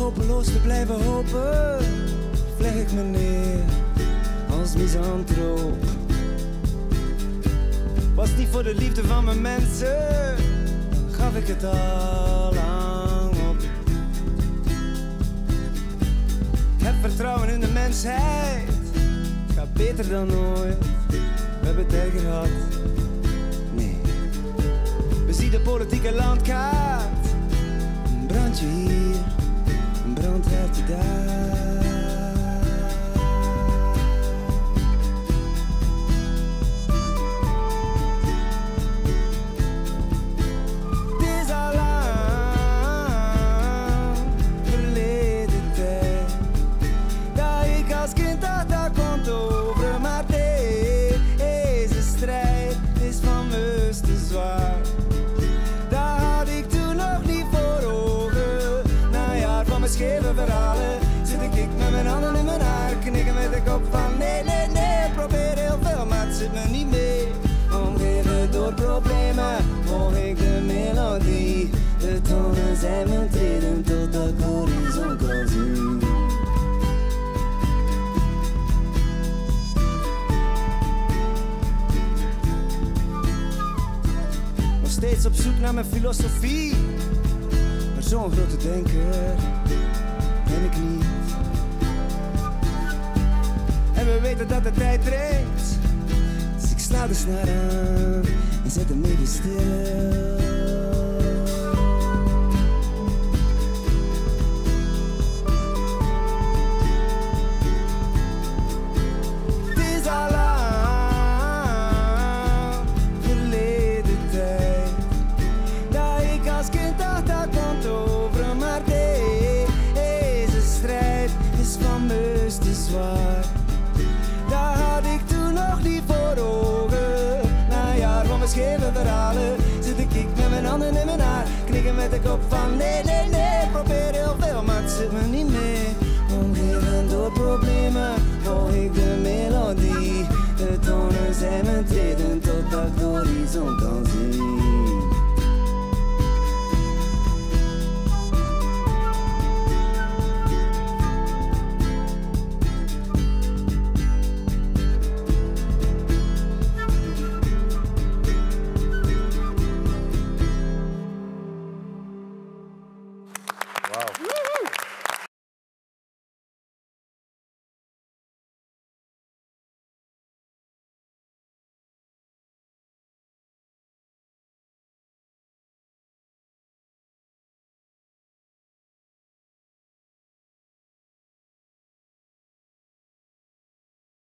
hopeloos te blijven hopen, vleg ik me neer als misantroop. Was niet voor de liefde van mijn mensen, dan gaf ik het al lang op. Ik heb vertrouwen in de mensheid, het gaat beter dan ooit. We hebben het erger gehad, nee. We zien de politieke landkaart, een brandje hier, een brandhaartje daar. Scheve verhalen, zit ik met mijn handen in mijn haar, knikken met de kop van nee, nee, nee. Probeer heel veel, maar het zit me niet mee. Omgeven door problemen, volg ik de melodie. De tonen zijn mijn treden tot de horizon kan zien. Nog steeds op zoek naar mijn filosofie, maar zo'n grote denker ben ik niet. En we weten dat de tijd dringt, dus ik sla de snaar aan en zet hem even stil. Het is al lang verleden tijd dat ik als kind dacht dat komt over, maar deze strijd is fameus te zwaar. Daar had ik toen nog niet voor ogen. Na een jaar van mijn scheve verhalen zit ik met mijn handen in mijn haar, knikken met de kop van nee, nee, nee. Probeer